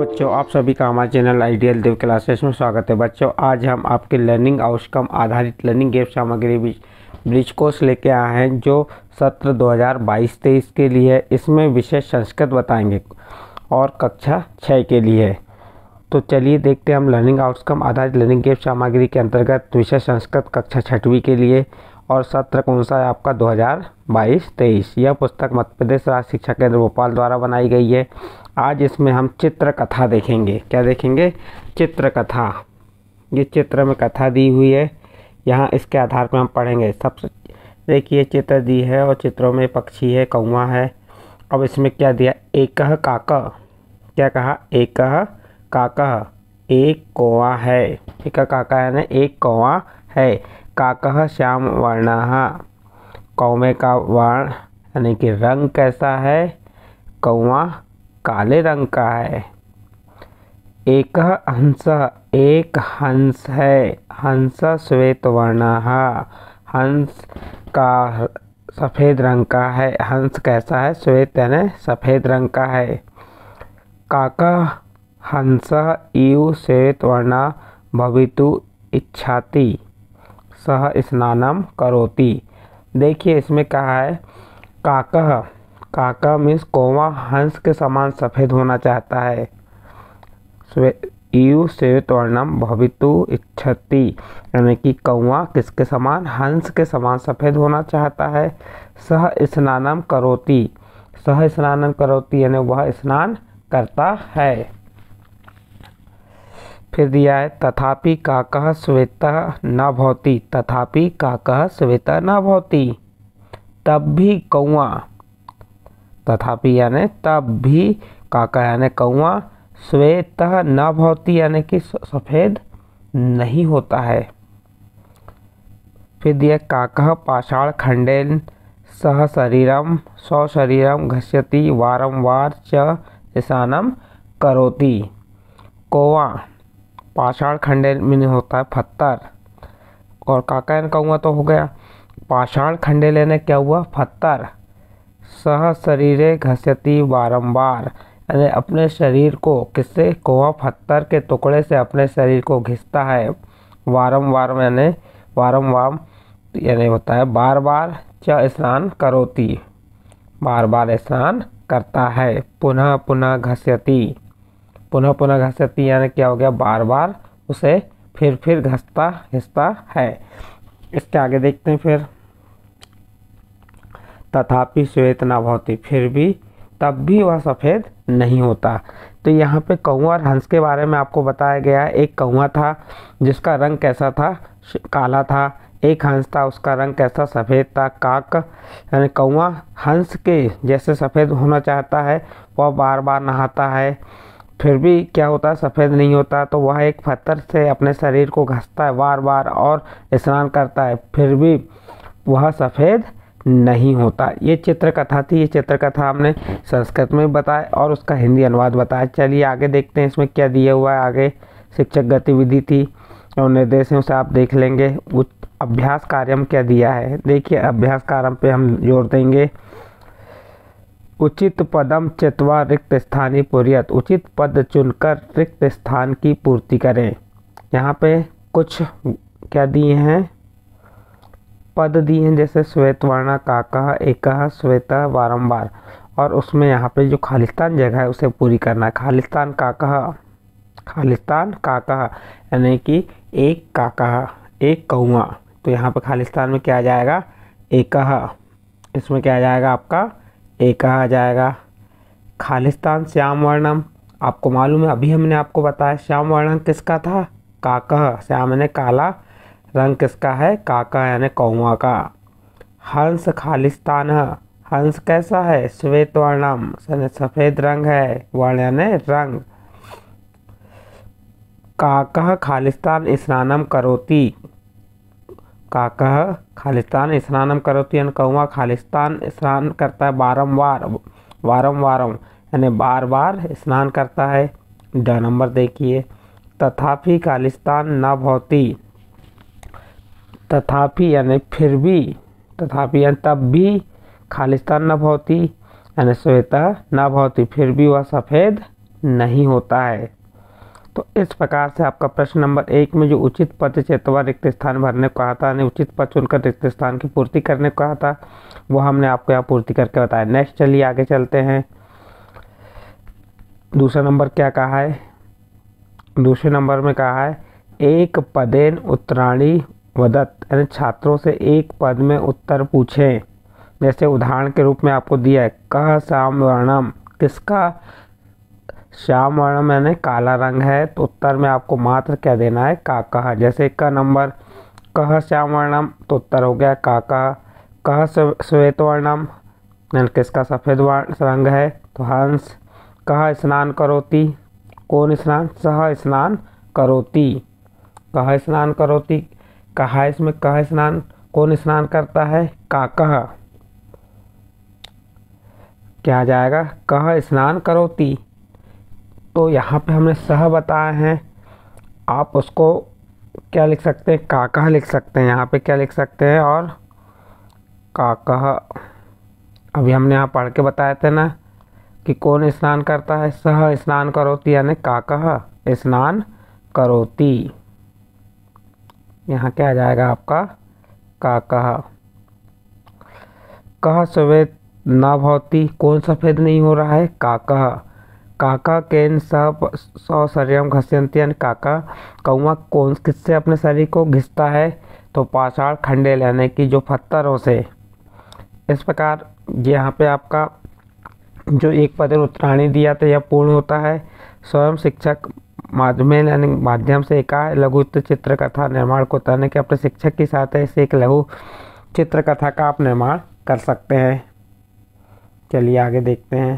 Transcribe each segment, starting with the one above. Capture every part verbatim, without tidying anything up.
बच्चों, आप सभी का हमारे चैनल आइडियल देव क्लासेस में स्वागत है। बच्चों, आज हम आपके लर्निंग आउटकम आधारित लर्निंग एप सामग्री ब्रिज कोर्स लेके आए हैं जो सत्र दो हज़ार बाईस तेईस के लिए है। इसमें विषय संस्कृत बताएंगे और कक्षा छः के लिए है। तो चलिए देखते हैं हम लर्निंग आउटकम आधारित लर्निंग एप सामग्री के अंतर्गत विषय संस्कृत कक्षा छठवीं के लिए और सत्र कौन सा है आपका दो हज़ार बाईस तेईस। यह पुस्तक मध्य प्रदेश राज्य शिक्षा केंद्र भोपाल द्वारा बनाई गई है। आज इसमें हम चित्र कथा देखेंगे। क्या देखेंगे? चित्र कथा। ये चित्र में कथा दी हुई है, यहाँ इसके आधार पर हम पढ़ेंगे। सबसे देखिए चित्र दी है और चित्रों में पक्षी है, कौवा है। अब इसमें क्या दिया? एकह काका। क्या कहा? एकह काका, एक कौवा है। एकह काका है ना, एक कौवा है। काकह श्याम वर्णः, कौवे का वर्ण यानी कि रंग कैसा है? कौवा काले रंग का है। एक हंस, एक हंस है। हंस श्वेत वर्णः, हंस का सफ़ेद रंग का है। हंस कैसा है? श्वेत यानी सफ़ेद रंग का है। काका हंस इव श्वेत वर्ण भवितु इच्छाति, सह स्नानम करोति। देखिए इसमें कहा है काका। काका मीन्स कौवा हंस के समान सफ़ेद होना चाहता है। इव श्वेत वर्णम भवितु इच्छति यानी कि कौवा किसके समान? हंस के समान सफ़ेद होना चाहता है। सह स्नानम करोति, सह स्नानम करोति यानी वह स्नान करता है। फिर दिया है तथापि काकः श्वेतः न भवति, तथापि काकः श्वेतः न भवति। तब भी कौवा, तथापि यानी तब भी काका यानी कौवा श्वेतः न भवति यानी कि सफ़ेद नहीं होता है। फिर दिया काकः पाषाण खंडेन सह शरीरम स्व शरीरम घस्यति वारंवार च स्नानम करोति। कौवा पाषाण खंडेन में होता है पत्थर, और काका यानी कौवा तो हो गया। पाषाण खंडे लेने क्या हुआ? पत्थर। सह शरीरे घस्यति वारंवार यानी अपने शरीर को किससे? कौवा पत्थर के टुकड़े से अपने शरीर को घिसता है। वारंवार यानी वारंवार यानी होता है बार बार। च स्नान करोति, बार बार स्नान करता है। पुनः पुनः घस्यति, पुनः पुनः घस्यति यानी क्या हो गया? बार बार उसे फिर फिर घसता घिसता है। इसके आगे देखते हैं। फिर तथापि श्वेत न भवति, फिर भी तब भी वह सफ़ेद नहीं होता। तो यहाँ पे कौवा और हंस के बारे में आपको बताया गया है। एक कौवा था जिसका रंग कैसा था? काला था। एक हंस था, उसका रंग कैसा? सफ़ेद था। काक यानी कौवा हंस के जैसे सफ़ेद होना चाहता है, वह बार बार नहाता है, फिर भी क्या होता है? सफ़ेद नहीं होता। तो वह एक पत्थर से अपने शरीर को घसता है बार बार और स्नान करता है, फिर भी वह सफ़ेद नहीं होता। ये चित्र कथा थी। ये चित्र कथा हमने संस्कृत में बताया और उसका हिंदी अनुवाद बताया। चलिए आगे देखते हैं इसमें क्या दिया हुआ है। आगे शिक्षक गतिविधि थी और निर्देशों से आप देख लेंगे। अभ्यास कार्य में क्या दिया है? देखिए अभ्यास कार्य पे हम जोर देंगे। उचित पदम चित्वा रिक्त स्थानी पूर्यत, उचित पद चुनकर रिक्त स्थान की पूर्ति करें। यहाँ पे कुछ क्या दिए हैं? पद दिए हैं, जैसे श्वेत वर्ण, काकः, एकः, श्वेतः, वारंवार। और उसमें यहाँ पे जो खालिस्तान जगह है उसे पूरी करना है। खालिस्तान काकः, खालिस्तान काकः यानी कि एक काका, एक कौवा। तो यहाँ पे खालिस्तान में क्या आ जाएगा? एकः। इसमें क्या आ जाएगा आपका? एकः आ जाएगा। खालिस्तान श्याम वर्णम, आपको मालूम है अभी हमने आपको बताया श्याम वर्णम किसका था? काकः। श्याम यानी काला, रंग किसका है? काका यानी कौवा का। हंस खालिस्तान, हंस कैसा है? श्वेत वर्णम, सफ़ेद रंग है। वर्ण यानी रंग। काकः खालिस्तान स्नानम करोति, काकः खालिस्तान स्नानम करोति यानी कौवा खालिस्तान स्नान करता है बारंबार, वारंवारम यानी बार बार स्नान करता है। ड नंबर देखिए। तथापि खालिस्तान न भवति, तथापि यानी फिर भी, तथापि यानी तब भी, खालिस्तान न भवति यानी श्वेतः न भवति फिर भी वह सफ़ेद नहीं होता है। तो इस प्रकार से आपका प्रश्न नंबर एक में जो उचित पद चेतवा रिक्त स्थान भरने को कहा था, यानी उचित पद चुनकर रिक्त स्थान की पूर्ति करने को कहा था, वो हमने आपको यहाँ पूर्ति करके बताया। नेक्स्ट चलिए आगे चलते हैं। दूसरा नंबर क्या कहा है? दूसरे नंबर में कहा है एक पदेन उत्तराणी वदत, यानी छात्रों से एक पद में उत्तर पूछें। जैसे उदाहरण के रूप में आपको दिया है कह श्याम वर्णम, किसका? श्याम वर्णम यानी काला रंग है, तो उत्तर में आपको मात्र क्या देना है? का कह। जैसे का नंबर कह श्याम वर्णम, तो उत्तर हो गया का कह। कह श्वेत वर्णम यानी किसका सफ़ेद रंग है? तो हंस। कह स्नान करोति, कौन स्नान? सह स्नान करोति। कह स्नान करोति, कहा इसमें कह स्नान, कौन स्नान करता है? काकः। क्या जाएगा? कह स्नान करोति। तो यहाँ पे हमने सह बताए हैं, आप उसको क्या लिख सकते हैं? काकः लिख सकते हैं। यहाँ पे क्या लिख सकते हैं? और काकः। अभी हमने यहाँ पढ़ के बताए थे ना कि कौन स्नान करता है? सह स्नान करोति यानी काकः स्नान करोति। यहाँ क्या आ जाएगा आपका? काकः। कह श्वेत न भवति, कौन सफ़ेद नहीं हो रहा है? काकः। काका केन सौशर्यम घस्यन्ति, यानी काका कौआ कौन किससे अपने शरीर को घिसता है? तो पाषाण खंडे लेने की जो पत्थरों से। इस प्रकार यहाँ पे आपका जो एक पद उत्तराणी दिया था यह पूर्ण होता है। स्वयं शिक्षक माध्यम यानी माध्यम से एक लघु चित्र कथा निर्माण को उतारने के अपने शिक्षक की सहायता से एक लघु चित्र कथा का आप निर्माण कर सकते हैं। चलिए आगे देखते हैं।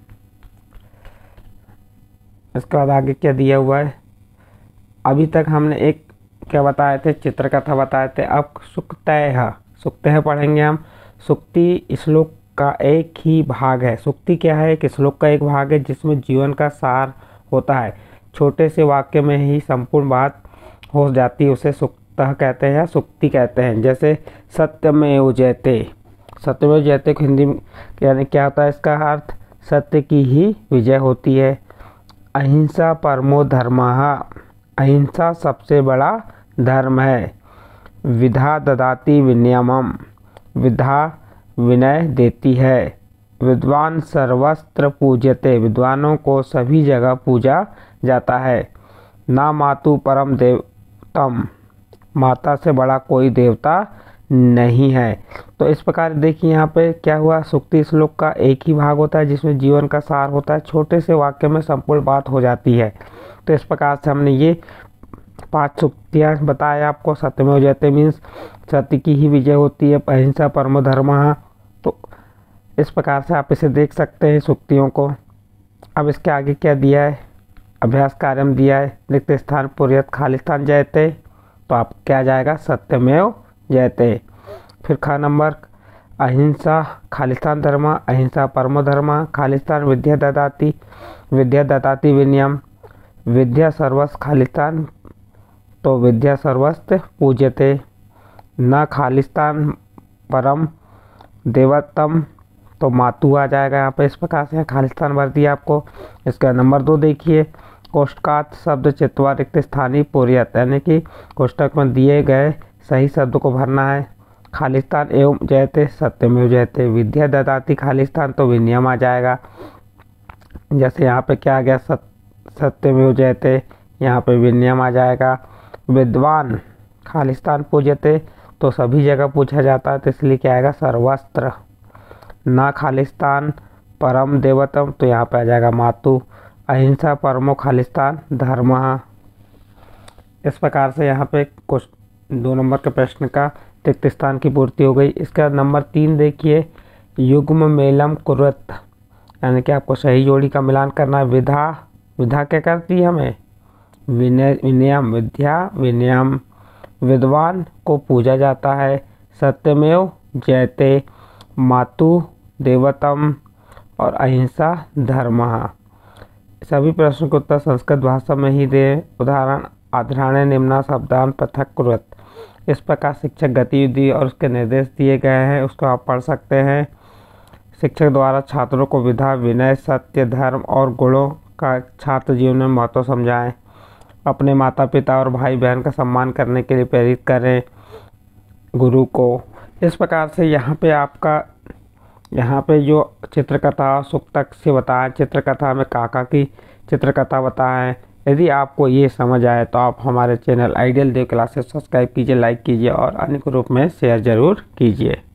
इसके बाद आगे क्या दिया हुआ है? अभी तक हमने एक क्या बताए थे? चित्र कथा बताए थे। अब सुक्तयः, सुक्तयः पढ़ेंगे हम। सुक्ति श्लोक का एक ही भाग है। सुक्ति क्या है? एक श्लोक का एक भाग है जिसमें जीवन का सार होता है। छोटे से वाक्य में ही संपूर्ण बात हो जाती है, उसे सुक्तः कहते हैं या सुक्ति कहते हैं। जैसे सत्यमेव जयते, सत्यमेव जयते को हिंदी में यानी क्या होता है? इसका अर्थ सत्य की ही विजय होती है। अहिंसा परमो धर्मः, अहिंसा सबसे बड़ा धर्म है। विधा ददाति विनयमम, विधा विनय देती है। विद्वान सर्वत्र पूज्यते, विद्वानों को सभी जगह पूजा जाता है। ना मातु परम देवतम, माता से बड़ा कोई देवता नहीं है। तो इस प्रकार देखिए यहाँ पे क्या हुआ? सुक्ति श्लोक का एक ही भाग होता है जिसमें जीवन का सार होता है। छोटे से वाक्य में संपूर्ण बात हो जाती है। तो इस प्रकार से हमने ये पांच सुक्तियाँ बताया आपको। सत्यमेव जयते मीन्स सत्य की ही विजय होती है। अहिंसा परमो धर्मः, तो इस प्रकार से आप इसे देख सकते हैं सुक्तियों को। अब इसके आगे क्या दिया है? अभ्यास कार्यम दिया है। रिक्त स्थान पुर्यत खाली स्थान जयते, तो आप क्या जाएगा? सत्यमेव जयते। फिर ख नंबर अहिंसा खालिस्तान धर्म, अहिंसा परमो धर्म, खालिस्तान विद्या ददाति, विद्या ददाति विनयम, विद्या सर्वस्व खालिस्तान, तो विद्या सर्वस्व पूज्यते। न खालिस्तान परम देवतम, तो मातु आ जाएगा यहाँ पे। इस प्रकार से खालिस्तान भर दिया आपको। इसका नंबर दो देखिए, कोष्टकात शब्द चित्वा रिक्त स्थानीय पुर्यत, यानी कि कोष्टक में दिए गए सही शब्द को भरना है। खालिस्तान एवं जयते, सत्यमेव जयते। विद्या ददाति खालिस्तान, तो विनयम आ जाएगा। जैसे यहाँ पे क्या आ गया? सत्यमेव जयते, यहाँ पे विनयम आ जाएगा। विद्वान खालिस्तान पूज्यते, तो सभी जगह पूछा जाता है, तो इसलिए क्या आएगा? सर्वस्त्र। ना खालिस्तान परम देवतम, तो यहाँ पे आ जाएगा मातु। अहिंसा परमो खालिस्तान धर्मः। इस प्रकार से यहाँ पे कुछ दो नंबर के प्रश्न का रिक्त स्थान की पूर्ति हो गई। इसका नंबर तीन देखिए, युग्म मेलम कुर्वत, यानी कि आपको सही जोड़ी का मिलान करना है। विधा, विधा क्या करती है हमें? विनय विनयम, विद्या विनयम। विद्वान को पूजा जाता है। सत्यमेव जयते, मातु देवतम, और अहिंसा धर्मः। सभी प्रश्नों के उत्तर संस्कृत भाषा में ही दे। उदाहरण आधारणे निम्ना शब्दान पृथक कुर्वत। इस प्रकार शिक्षक गतिविधि और उसके निर्देश दिए गए हैं, उसको आप पढ़ सकते हैं। शिक्षक द्वारा छात्रों को विधा विनय सत्य धर्म और गुणों का छात्र जीवन में महत्व समझाएं। अपने माता पिता और भाई बहन का सम्मान करने के लिए प्रेरित करें गुरु को। इस प्रकार से यहाँ पे आपका यहाँ पे जो चित्रकथा सुक्तक से बताया, चित्रकथा में काका की चित्रकथा बताएं। यदि आपको ये समझ आए तो आप हमारे channel ideal Dev classes subscribe कीजिए, लाइक कीजिए और अन्य ग्रुप में शेयर ज़रूर कीजिए।